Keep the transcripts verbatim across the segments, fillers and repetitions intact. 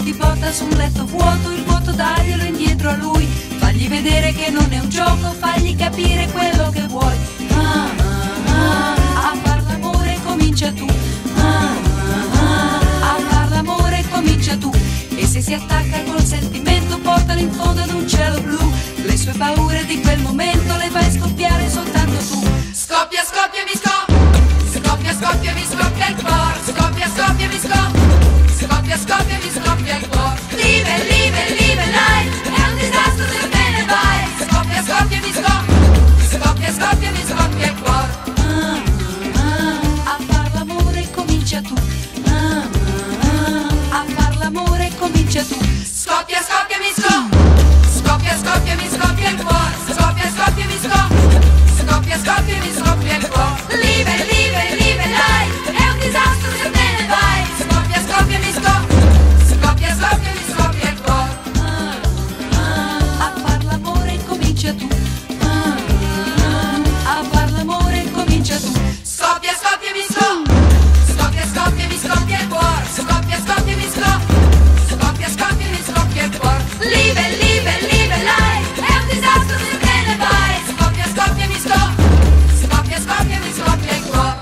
ti porta su un letto vuoto, il vuoto daglielo indietro a lui, fagli vedere che non è un gioco, fagli capire quello che vuoi. Ah, ah, ah, a far l'amore comincia tu. Ah, ah, ah, a far l'amore comincia tu. E se si attacca col sentimento, portalo in fondo ad un cielo blu. Le sue paure di quel momento le fai scoppiare soltanto tu. Scoppia, scoppia, mi scoppia. Scoppia, scoppia, mi scoppia il cuore. Scoppia, scoppia, mi scoppia. Scoppia, scoppia, mi scoppia il cuore. Live, live, live life. È un disastro se te ne vai. Scoppia, scoppia, mi scoppia. Scoppia, scoppia, mi scoppia il cuore. Ah, ah, a far l'amore comincia tu. Ah, ah, a far l'amore comincia tu. Scoppia, scoppia, mi scoppia. Scoppia, scoppia, mi scoppia il cuore. Scoppia, scoppia, mi scoppia. Scoppia, scoppia, mi scoppia il cuore. Live, live, live life. È un disastro se te ne vai. Scoppia, scoppia, mi scoppia. Scoppia, scoppia, mi scoppia il cuore. Ah, ah, a far l'amore comincia tu. Ah, ah, a far l'amore comincia tu. Scoppia, scoppia, mi scoppia. Scoppia, scoppia, mi scoppia il cuore. Scoppia, scoppia, mi scoppia. Scoppia, scoppia, mi scoppia il cuore. Live, live, live life. È un disastro se te ne vai. Scoppia, scoppia, mi scoppia. Scoppia, scoppia, mi scoppia il cuore.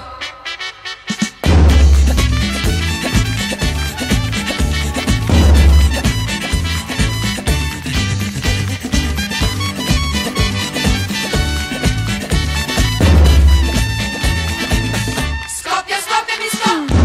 Scoppia, scoppia, mi scoppia.